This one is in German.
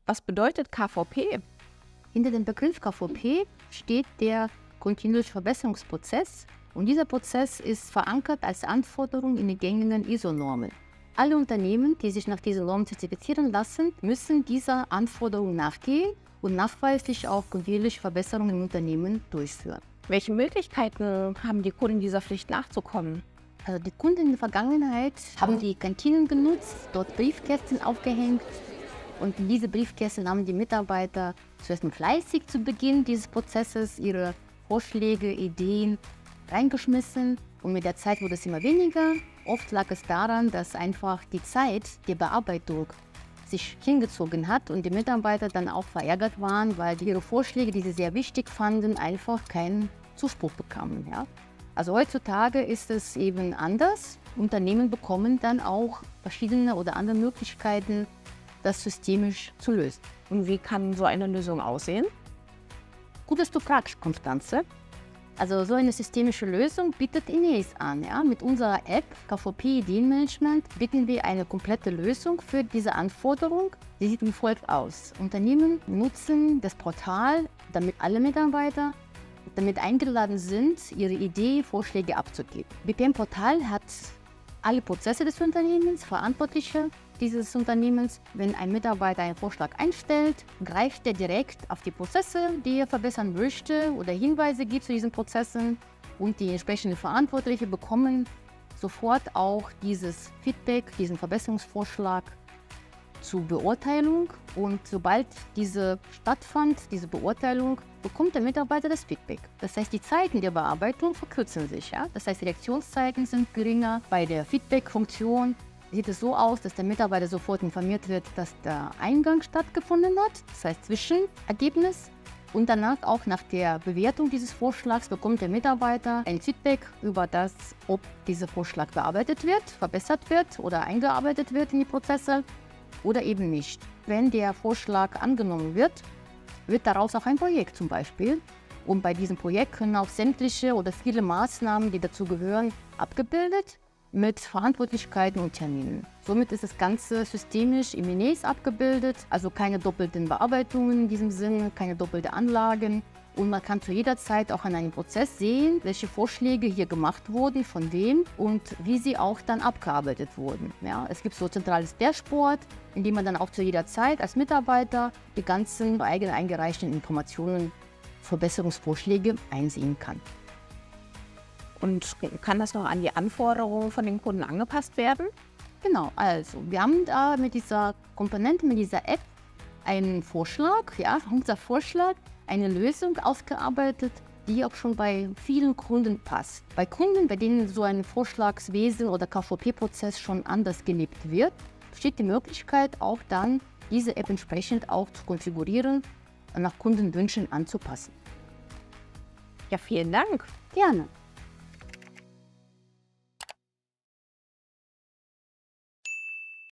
Was bedeutet KVP? Hinter dem Begriff KVP steht der kontinuierliche Verbesserungsprozess und dieser Prozess ist verankert als Anforderung in den gängigen ISO-Normen. Alle Unternehmen, die sich nach diesen Normen zertifizieren lassen, müssen dieser Anforderung nachgehen und nachweislich auch kontinuierliche Verbesserungen im Unternehmen durchführen. Welche Möglichkeiten haben die Kunden, dieser Pflicht nachzukommen? Also die Kunden in der Vergangenheit haben die Kantinen genutzt, dort Briefkästen aufgehängt und in diese Briefkästen haben die Mitarbeiter zuerst mal fleißig zu Beginn dieses Prozesses ihre Vorschläge, Ideen reingeschmissen und mit der Zeit wurde es immer weniger. Oft lag es daran, dass einfach die Zeit der Bearbeitung sich hingezogen hat und die Mitarbeiter dann auch verärgert waren, weil ihre Vorschläge, die sie sehr wichtig fanden, einfach keinen Zuspruch bekamen. Ja? Also heutzutage ist es eben anders. Unternehmen bekommen dann auch verschiedene oder andere Möglichkeiten, das systemisch zu lösen. Und wie kann so eine Lösung aussehen? Gut, dass du fragst, Konstanze. Also so eine systemische Lösung bietet Ineos an. Ja? Mit unserer App KVP Ideenmanagement bieten wir eine komplette Lösung für diese Anforderung. Sie sieht wie folgt aus. Unternehmen nutzen das Portal, damit alle Mitarbeiter damit eingeladen sind, ihre Idee, Vorschläge abzugeben. BPM-Portal hat alle Prozesse des Unternehmens, Verantwortliche dieses Unternehmens. Wenn ein Mitarbeiter einen Vorschlag einstellt, greift er direkt auf die Prozesse, die er verbessern möchte oder Hinweise gibt zu diesen Prozessen und die entsprechenden Verantwortlichen bekommen sofort auch dieses Feedback, diesen Verbesserungsvorschlag zur Beurteilung und sobald diese stattfand, diese Beurteilung, bekommt der Mitarbeiter das Feedback. Das heißt, die Zeiten der Bearbeitung verkürzen sich. Ja? Das heißt, die Reaktionszeiten sind geringer. Bei der Feedback-Funktion sieht es so aus, dass der Mitarbeiter sofort informiert wird, dass der Eingang stattgefunden hat, das heißt Zwischenergebnis. Und danach auch nach der Bewertung dieses Vorschlags bekommt der Mitarbeiter ein Feedback über das, ob dieser Vorschlag bearbeitet wird, verbessert wird oder eingearbeitet wird in die Prozesse oder eben nicht. Wenn der Vorschlag angenommen wird, wird daraus auch ein Projekt zum Beispiel. Und bei diesem Projekt können auch sämtliche oder viele Maßnahmen, die dazu gehören, abgebildet mit Verantwortlichkeiten und Terminen. Somit ist das Ganze systemisch im Ineos abgebildet, also keine doppelten Bearbeitungen in diesem Sinne, keine doppelten Anlagen. Und man kann zu jeder Zeit auch an einem Prozess sehen, welche Vorschläge hier gemacht wurden, von wem und wie sie auch dann abgearbeitet wurden. Ja, es gibt so ein zentrales Dashboard, in dem man dann auch zu jeder Zeit als Mitarbeiter die ganzen eigen eingereichten Informationen, Verbesserungsvorschläge einsehen kann. Und kann das noch an die Anforderungen von den Kunden angepasst werden? Genau, also wir haben da mit dieser Komponente, mit dieser App einen Vorschlag, ja, unser Vorschlag, eine Lösung ausgearbeitet, die auch schon bei vielen Kunden passt. Bei Kunden, bei denen so ein Vorschlagswesen oder KVP-Prozess schon anders gelebt wird, besteht die Möglichkeit, auch dann diese App entsprechend auch zu konfigurieren und nach Kundenwünschen anzupassen. Ja, vielen Dank. Gerne.